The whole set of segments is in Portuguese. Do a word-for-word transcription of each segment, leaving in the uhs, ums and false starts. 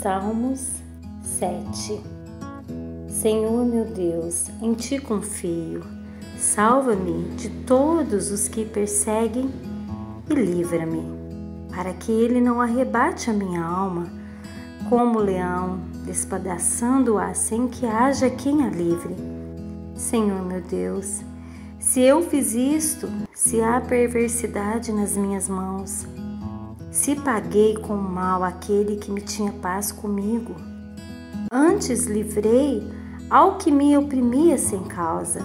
Salmos sete. Senhor meu Deus, em Ti confio. Salva-me de todos os que perseguem e livra-me, para que ele não arrebate a minha alma, como leão, despedaçando-a sem que haja quem a livre. Senhor meu Deus, se eu fiz isto, se há perversidade nas minhas mãos, se paguei com mal aquele que me tinha paz comigo, antes livrei ao que me oprimia sem causa.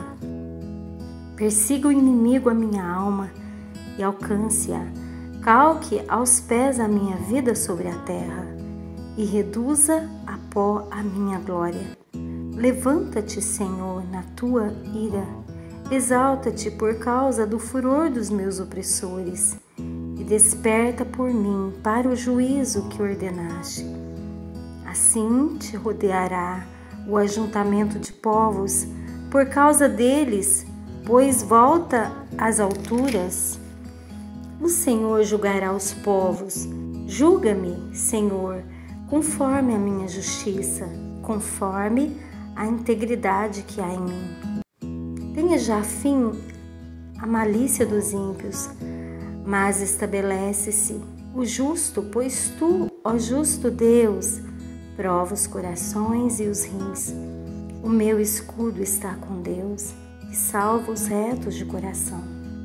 Persiga o inimigo a minha alma e alcance-a, calque aos pés a minha vida sobre a terra e reduza a pó a minha glória. Levanta-te, Senhor, na tua ira, exalta-te por causa do furor dos meus opressores e desperta por mim para o juízo que ordenaste. Assim te rodeará o ajuntamento de povos por causa deles, pois volta às alturas. O Senhor julgará os povos. Julga-me, Senhor, conforme a minha justiça, conforme a integridade que há em mim. Tenha já fim a malícia dos ímpios, mas estabelece-se o justo, pois tu, ó justo Deus, prova os corações e os rins. O meu escudo está com Deus e salva os retos de coração.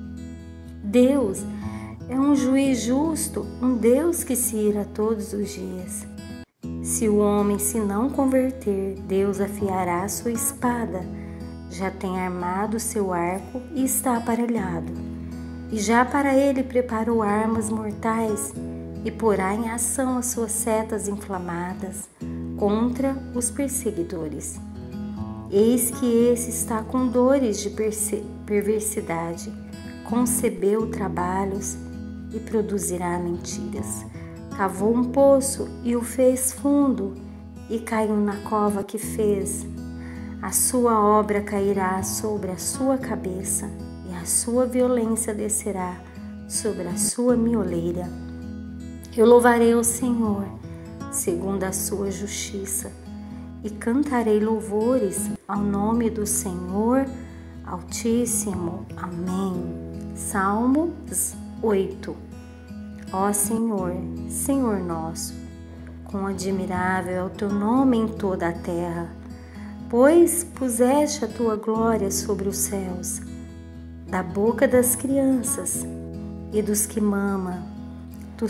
Deus é um juiz justo, um Deus que se ira todos os dias. Se o homem se não converter, Deus afiará a sua espada. Já tem armado seu arco e está aparelhado. E já para ele preparou armas mortais e porá em ação as suas setas inflamadas contra os perseguidores. Eis que esse está com dores de perversidade, concebeu trabalhos e produzirá mentiras. Cavou um poço e o fez fundo e caiu na cova que fez. A sua obra cairá sobre a sua cabeça e a sua violência descerá sobre a sua mioleira. Eu louvarei ao Senhor segundo a sua justiça e cantarei louvores ao nome do Senhor Altíssimo. Amém. Salmos oito. Ó Senhor, Senhor nosso, quão admirável é o teu nome em toda a terra, pois puseste a tua glória sobre os céus. Da boca das crianças e dos que mamam, tu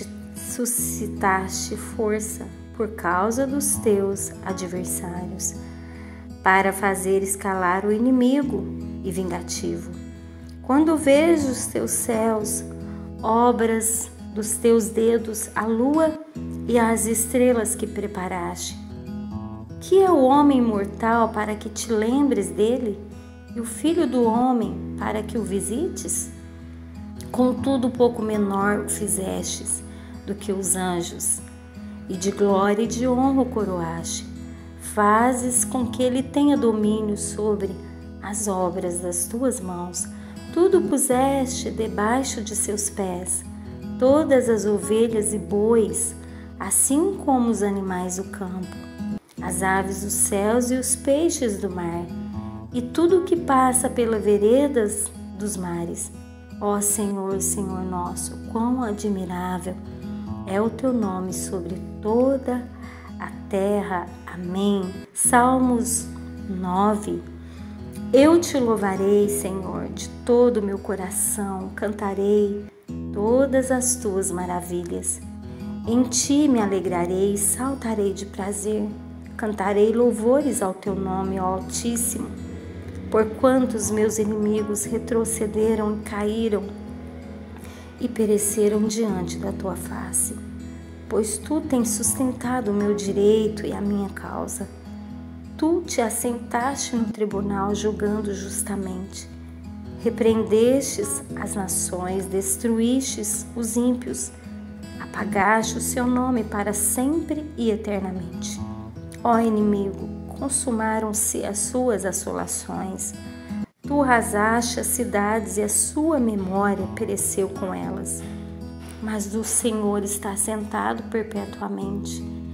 suscitaste força por causa dos teus adversários, para fazer escalar o inimigo e vingativo. Quando vejo os teus céus, obras dos teus dedos, a lua e as estrelas que preparaste. Que é o homem mortal para que te lembres dele, e o filho do homem para que o visites? Contudo, pouco menor o fizestes do que os anjos, e de glória e de honra o coroaste. Fazes com que ele tenha domínio sobre as obras das tuas mãos. Tudo puseste debaixo de seus pés, todas as ovelhas e bois, assim como os animais do campo, as aves dos céus e os peixes do mar, e tudo o que passa pelas veredas dos mares. Ó Senhor, Senhor nosso, quão admirável é o teu nome sobre toda a terra. Amém. Salmos nove. Eu te louvarei, Senhor, de todo o meu coração, cantarei todas as tuas maravilhas. Em ti me alegrarei e saltarei de prazer, cantarei louvores ao teu nome, ó Altíssimo, porquanto os meus inimigos retrocederam e caíram e pereceram diante da tua face, pois tu tens sustentado o meu direito e a minha causa. Tu te assentaste no tribunal julgando justamente. Repreendestes as nações, destruístes os ímpios, apagaste o seu nome para sempre e eternamente. Ó inimigo, consumaram-se as suas assolações. Tu arrasaste as cidades e a sua memória pereceu com elas. Mas o Senhor está sentado perpetuamente.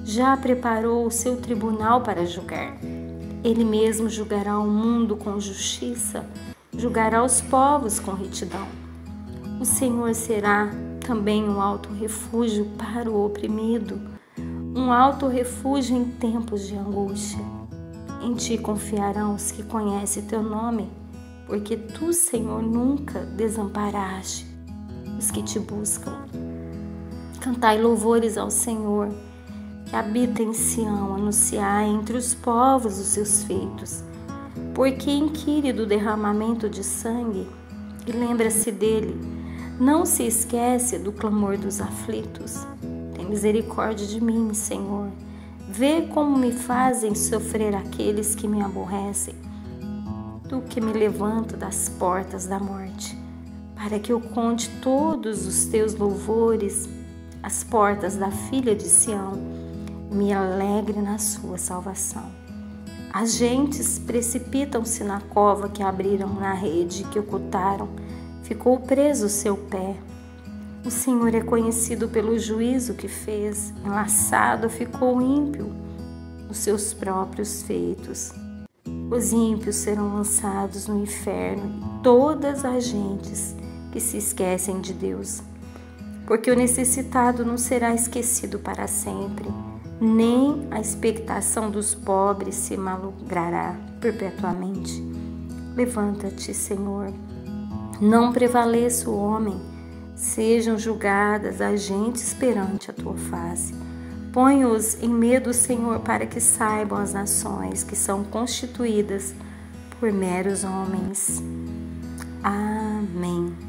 já preparou o seu tribunal para julgar. Ele mesmo julgará o mundo com justiça, julgará os povos com retidão. O Senhor será também um alto refúgio para o oprimido, um alto refúgio em tempos de angústia. Em ti confiarão os que conhecem teu nome, porque tu, Senhor, nunca desamparaste os que te buscam. Cantai louvores ao Senhor, que habita em Sião, anunciai entre os povos os seus feitos, porque inquire do derramamento de sangue e lembra-se dele, não se esquece do clamor dos aflitos. Tem misericórdia de mim, Senhor, vê como me fazem sofrer aqueles que me aborrecem. Tu que me levanta das portas da morte, para que eu conte todos os teus louvores, as portas da filha de Sião, me alegre na sua salvação. As gentes precipitam-se na cova que abriram, na rede que ocultaram, ficou preso o seu pé. O Senhor é conhecido pelo juízo que fez, enlaçado ficou o ímpio nos seus próprios feitos. Os ímpios serão lançados no inferno e todas as gentes que se esquecem de Deus. Porque o necessitado não será esquecido para sempre, nem a expectação dos pobres se malogrará perpetuamente. Levanta-te, Senhor, não prevaleça o homem, sejam julgadas as gentes perante a tua face. Põe-os em medo, Senhor, para que saibam as nações que são constituídas por meros homens. Amém.